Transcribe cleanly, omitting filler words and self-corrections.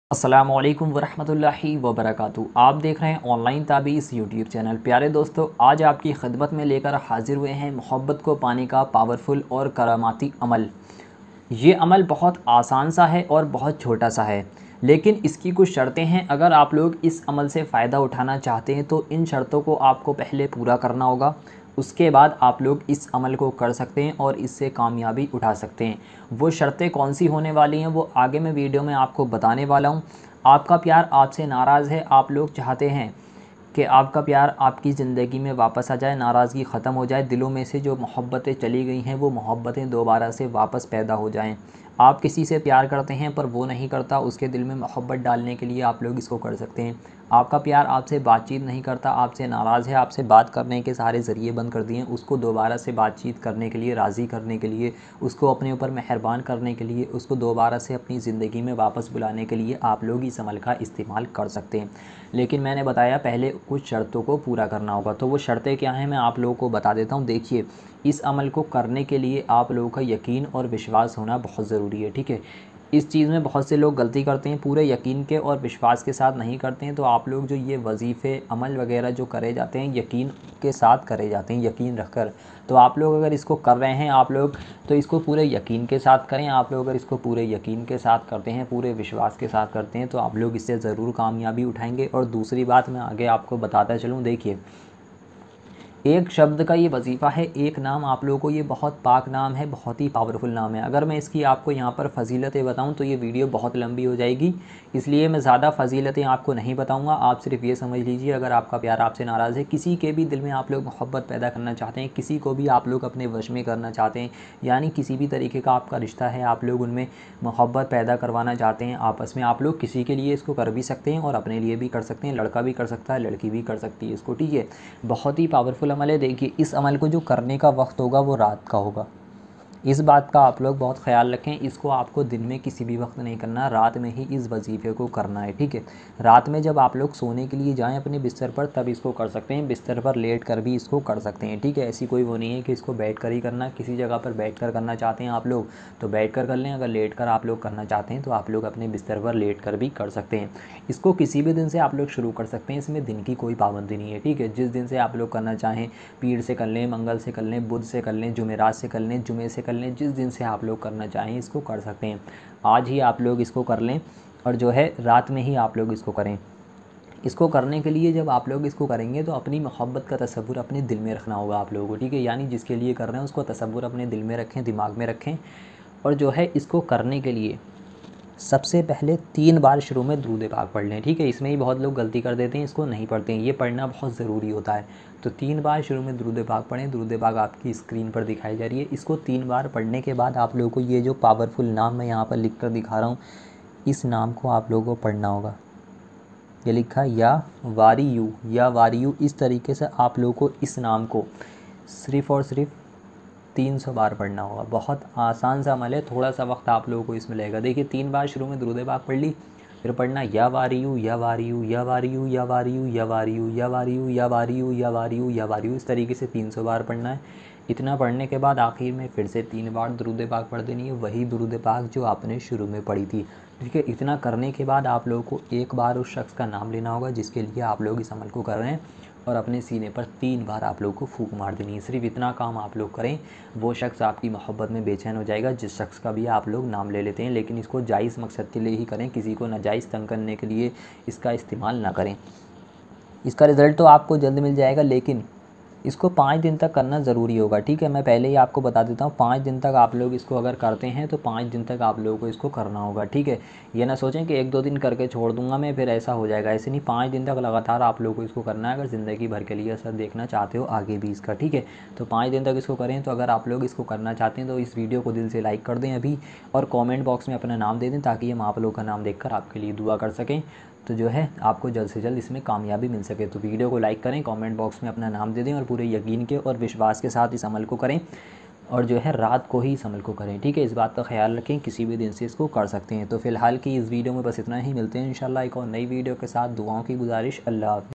अस्सलामुअलैकुम वरहमतुल्लाहि वबरकातुहू। आप देख रहे हैं ऑनलाइन ताबीज़ यूट्यूब चैनल। प्यारे दोस्तों, आज आपकी खिदमत में लेकर हाजिर हुए हैं मोहब्बत को पाने का पावरफुल और करामाती अमल। ये अमल बहुत आसान सा है और बहुत छोटा सा है, लेकिन इसकी कुछ शर्तें हैं। अगर आप लोग इस अमल से फ़ायदा उठाना चाहते हैं तो इन शर्तों को आपको पहले पूरा करना होगा। उसके बाद आप लोग इस अमल को कर सकते हैं और इससे कामयाबी उठा सकते हैं। वो शर्तें कौन सी होने वाली हैं वो आगे मैं वीडियो में आपको बताने वाला हूँ। आपका प्यार आपसे नाराज़ है, आप लोग चाहते हैं कि आपका प्यार आपकी ज़िंदगी में वापस आ जाए, नाराज़गी ख़त्म हो जाए, दिलों में से जो मोहब्बतें चली गई हैं वो मोहब्बतें दोबारा से वापस पैदा हो जाएं। आप किसी से प्यार करते हैं पर वो नहीं करता, उसके दिल में मोहब्बत डालने के लिए आप लोग इसको कर सकते हैं। आपका प्यार आपसे बातचीत नहीं करता, आपसे नाराज़ है, आपसे बात करने के सारे ज़रिए बंद कर दिए, उसको दोबारा से बातचीत करने के लिए, राज़ी करने के लिए, उसको अपने ऊपर मेहरबान करने के लिए, उसको दोबारा से अपनी ज़िंदगी में वापस बुलाने के लिए आप लोग इस अमल का इस्तेमाल कर सकते हैं। लेकिन मैंने बताया पहले कुछ शर्तों को पूरा करना होगा, तो वो शर्तें क्या हैं मैं आप लोगों को बता देता हूँ। देखिए, इस अमल को करने के लिए आप लोगों का यकीन और विश्वास होना बहुत ज़रूरी है, ठीक है। इस चीज़ में बहुत से लोग गलती करते हैं, पूरे यकीन के और विश्वास के साथ नहीं करते हैं। तो आप लोग जो ये वजीफ़े अमल वगैरह जो करे जाते हैं यकीन के साथ करे जाते हैं, यकीन रखकर, तो आप लोग अगर इसको कर रहे हैं आप लोग तो इसको पूरे यकीन के साथ करें। आप लोग अगर इसको पूरे यकीन के साथ करते हैं, पूरे विश्वास के साथ करते हैं, तो आप लोग इससे ज़रूर कामयाबी उठाएंगे। और दूसरी बात मैं आगे आपको बताता चलूँ। देखिए, एक शब्द का ये वजीफ़ा है, एक नाम आप लोगों को, ये बहुत पाक नाम है, बहुत ही पावरफुल नाम है। अगर मैं इसकी आपको यहाँ पर फ़जीलतें बताऊँ तो ये वीडियो बहुत लंबी हो जाएगी, इसलिए मैं ज़्यादा फ़जीलतें आपको नहीं बताऊँगा। आप सिर्फ ये समझ लीजिए, अगर आपका प्यार आपसे नाराज़ है, किसी के भी दिल में आप लोग मोहब्बत पैदा करना चाहते हैं, किसी को भी आप लोग अपने वश में करना चाहते हैं, यानी किसी भी तरीके का आपका रिश्ता है, आप लोग उनमें मोहब्बत पैदा करवाना चाहते हैं आपस में, आप लोग किसी के लिए इसको कर भी सकते हैं और अपने लिए भी कर सकते हैं। लड़का भी कर सकता है, लड़की भी कर सकती है इसको, ठीक है। बहुत ही पावरफुल अमल है। देखिए, इस अमल को जो करने का वक्त होगा वो रात का होगा, इस बात का आप लोग बहुत ख़याल रखें। इसको आपको दिन में किसी भी वक्त नहीं करना, रात में ही इस वजीफ़े को करना है, ठीक है। रात में जब आप लोग सोने के लिए जाएं अपने बिस्तर पर तब इसको कर सकते हैं, बिस्तर पर लेट कर भी इसको कर सकते हैं, ठीक है। ऐसी कोई वो नहीं है कि इसको बैठ कर ही करना, किसी जगह पर बैठ कर करना चाहते हैं आप लोग तो बैठ कर लें, अगर लेट कर आप लोग करना चाहते हैं तो आप लोग अपने बिस्तर पर लेट कर भी कर सकते हैं। इसको किसी भी दिन से आप लोग शुरू कर सकते हैं, इसमें दिन की कोई पाबंदी नहीं है, ठीक है। जिस दिन से आप लोग करना चाहें, पीर से कर लें, मंगल से कर लें, बुध से कर लें, जुमेरात से कर लें, जुमे से कर लें, जिस दिन से आप लोग करना चाहें इसको कर सकते हैं। आज ही आप लोग इसको कर लें और जो है रात में ही आप लोग इसको करें। इसको करने के लिए जब आप लोग इसको करेंगे तो अपनी मोहब्बत का तसव्वुर अपने दिल में रखना होगा आप लोगों को, ठीक है। यानी जिसके लिए कर रहे हैं उसको तसव्वुर अपने दिल में रखें, दिमाग में रखें। और जो है इसको करने के लिए सबसे पहले 3 बार शुरू में दुरूद पाक पढ़ लें, ठीक है। इसमें ही बहुत लोग गलती कर देते हैं, इसको नहीं पढ़ते हैं, ये पढ़ना बहुत ज़रूरी होता है। तो 3 बार शुरू में दुरूद पाक पढ़ें। दुरूद पाक आपकी स्क्रीन पर दिखाई जा रही है। इसको 3 बार पढ़ने के बाद आप लोगों को ये जो पावरफुल नाम मैं यहाँ पर लिख कर दिखा रहा हूँ, इस नाम को आप लोगों को पढ़ना होगा। ये लिखा या वारियू, या वारियू, इस तरीके से आप लोगों को इस नाम को सिर्फ़ और सिर्फ 300 बार पढ़ना होगा। बहुत आसान सा अमल है, थोड़ा सा वक्त आप लोगों को इसमें लगेगा। देखिए, 3 बार शुरू में दुरूद पाक पढ़ ली, फिर पढ़ना या वारियू, या वारियू, या वारियू, या वारियू, या वारियू, या वारियू, या वारियू, या वारियू, या वारियू, इस तरीके से 300 बार पढ़ना है। इतना पढ़ने के बाद आखिर में फिर से 3 बार दुरूद पाक पढ़ देनी है, वही दुरूद पाक जो आपने शुरू में पढ़ी थी, ठीक है। इतना करने के बाद आप लोगों को एक बार उस शख्स का नाम लेना होगा जिसके लिए आप लोग इस अमल को कर रहे हैं, और अपने सीने पर 3 बार आप लोग को फूंक मार देनी है। सिर्फ इतना काम आप लोग करें, वो शख्स आपकी मोहब्बत में बेचैन हो जाएगा, जिस शख्स का भी आप लोग नाम ले लेते हैं। लेकिन इसको जायज़ मकसद के लिए ही करें, किसी को नाजायज़ तंग करने के लिए इसका इस्तेमाल ना करें। इसका रिज़ल्ट तो आपको जल्द मिल जाएगा, लेकिन इसको 5 दिन तक करना ज़रूरी होगा, ठीक है। मैं पहले ही आपको बता देता हूँ, 5 दिन तक आप लोग इसको अगर करते हैं तो 5 दिन तक आप लोगों को इसको करना होगा, ठीक है। ये ना सोचें कि 1-2 दिन करके छोड़ दूंगा मैं फिर ऐसा हो जाएगा, ऐसे नहीं। 5 दिन तक लगातार आप लोगों को इसको करना है, अगर ज़िंदगी भर के लिए असर देखना चाहते हो आगे भी इसका, ठीक है। तो 5 दिन तक इसको करें। तो अगर आप लोग इसको करना चाहते हैं तो इस वीडियो को दिल से लाइक कर दें अभी, और कॉमेंट बॉक्स में अपना नाम दे दें ताकि हम आप लोग का नाम देख कर आपके लिए दुआ कर सकें, तो जो है आपको जल्द से जल्द इसमें कामयाबी मिल सके। तो वीडियो को लाइक करें, कमेंट बॉक्स में अपना नाम दे दें और पूरे यकीन के और विश्वास के साथ इस अमल को करें, और जो है रात को ही इस अमल को करें, ठीक है। इस बात का ख्याल रखें, किसी भी दिन से इसको कर सकते हैं। तो फ़िलहाल की इस वीडियो में बस इतना ही, मिलते हैं इंशाल्लाह एक और नई वीडियो के साथ। दुआओं की गुजारिश। अल्लाह हाफ़िज़।